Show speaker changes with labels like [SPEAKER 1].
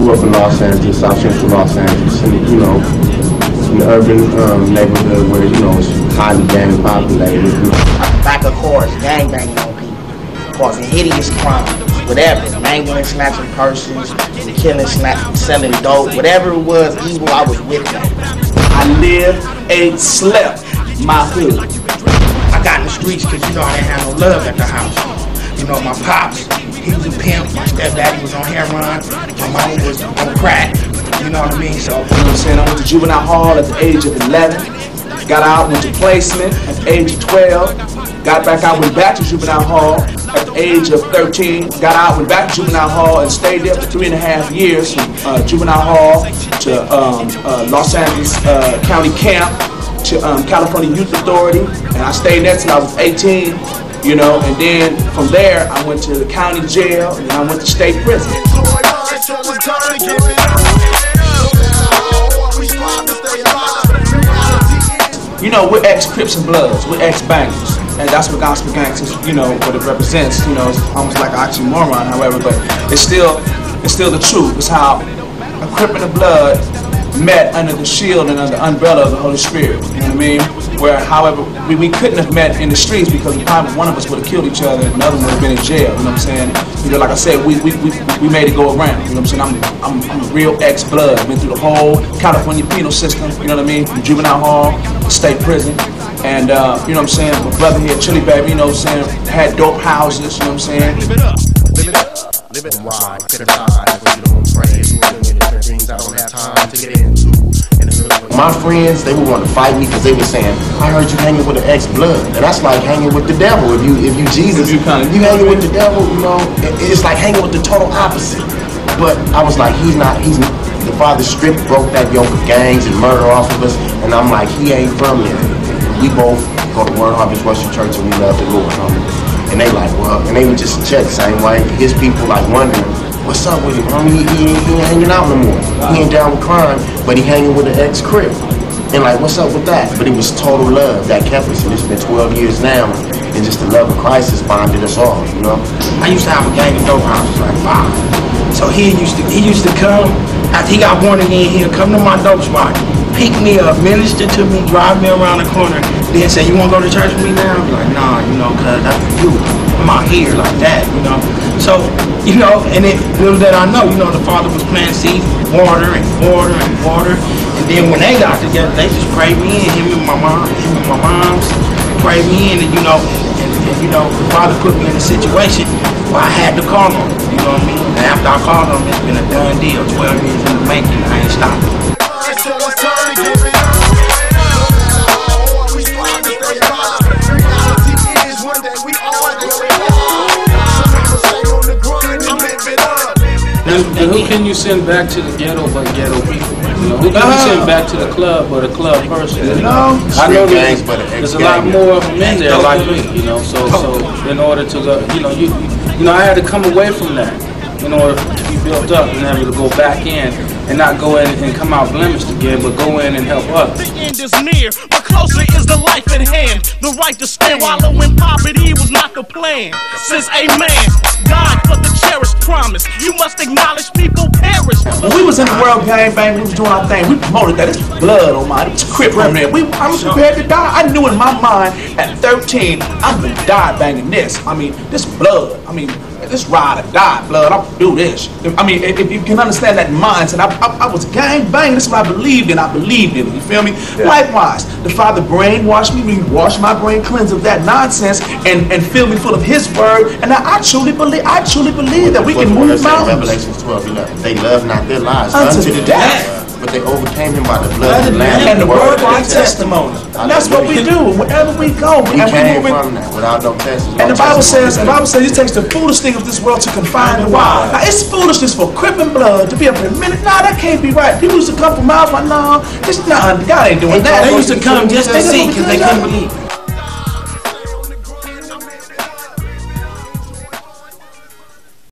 [SPEAKER 1] Grew up in Los Angeles, South Central Los Angeles, and in the urban neighborhood where it's highly gang populated.
[SPEAKER 2] Back of course, gangbanging on people, causing hideous crimes, whatever, mangling, snatching persons, killing, snatching, selling dope, whatever it was evil, I was with them.
[SPEAKER 3] I lived, ate, slept my hood.
[SPEAKER 2] I got in the streets because I didn't have no love at the house. My pops, he was a pimp, my stepdaddy was on heroin, my mama was on crack, you know what I mean? So,
[SPEAKER 3] I went to juvenile hall at the age of 11, got out, went to placement at the age of 12, got back out, went back to juvenile hall at the age of 13, got out, went back to juvenile hall and stayed there for 3.5 years from juvenile hall to Los Angeles County Camp to California Youth Authority, and I stayed there till I was 18. And then from there I went to the county jail, and then I went to state prison. We're ex-Crips and Bloods, we're ex-bangers, and that's what Gospel Gangs is, what it represents. It's almost like an oxymoron, however, but it's still the truth. It's how a Crip and a Blood met under the shield and under the umbrella of the Holy Spirit. You know what I mean? Where, however, we couldn't have met in the streets because probably one of us would have killed each other and another one would have been in jail. You know what I'm saying? Like I said, we made it go around. You know what I'm saying? I'm a real ex-blood. Went through the whole California penal system. You know what I mean? From juvenile hall, state prison, and you know what I'm saying? My brother here, Chili Baby. You know what I'm saying? Had dope houses. You know what I'm saying?
[SPEAKER 4] Live it up, live it up, live it wide. Could have died, but you don't pray. Different things I don't have time to get into.
[SPEAKER 1] My friends, they would want to fight me because they were saying, I heard you hanging with an ex-blood. And that's like hanging with the devil. If you Jesus, you hanging with the devil, it's like hanging with the total opposite. But I was like, the Father stripped, broke that yoke of gangs and murder off of us. And I'm like, he ain't from there. We both go to Word Harvest Worship Church and we love the Lord, homie. And they like, well, and they would just check the same way. His people like wondering, what's up with him, homie? He ain't hanging out no more. He ain't down with crime, but he hanging with an ex-Crip. And like, what's up with that? But it was total love that kept us, and it's been 12 years now, and just the love of Christ has bonded us all,
[SPEAKER 2] I used to have a gang of dope houses, like 5. So he used to come, after he got born again, he'd come to my dope spot, pick me up, minister to me, drive me around the corner, then say, you wanna go to church with me now? I'd be like, nah, cause that's for you. I'm out here like that, So, and little that I know, the Father was planting seeds, water and water and water. And then when they got together, they just prayed me in, him and my moms prayed me in, and the Father put me in a situation where I had to call him, you know what I mean? And after I called him, it's been a done deal, 12 years in the making, I ain't stopping.
[SPEAKER 5] And who can you send back to the ghetto but ghetto people? Who can you send back to the club but a club person? I know there's a lot more of them in there like me, So in order to go, I had to come away from that in order to be built up and able to go back in and not go in and come out blemished again, but go in and help us.
[SPEAKER 6] The end is near, but closer is the life at hand. The right to stand, wallow in poverty was not the plan. Since amen, God for the cherished promise, you must acknowledge people perish.
[SPEAKER 3] When we was in the World Gang Bang, we was doing our thing. We promoted that. It's blood on my, it's Crip on there. I was prepared to die. I knew in my mind at 13, I'm gonna die banging this. This blood. This ride or die, blood. I'll do this. If you can understand that mindset, I was gang bang. This is what I believed in. I believed in it. You feel me? Yeah. Likewise, the Father brainwashed me. He washed my brain, cleansed of that nonsense, and filled me full of His word. And I truly believe that we can move mountains.
[SPEAKER 1] Revelation 12:11. They love not their lives unto the death. But they overcame him by the blood of the Lamb
[SPEAKER 3] and the word of our testimony. And that's what we do. Wherever we go,
[SPEAKER 1] we came from that without no test.
[SPEAKER 3] And the Bible says, it takes the foolish thing of this world to confine the wise. Now it's foolishness for Crip and Blood to be up in a minute. Nah, that can't be right. People used to come from miles, like, no, God ain't doing that.
[SPEAKER 2] They used to come just to see because they couldn't believe.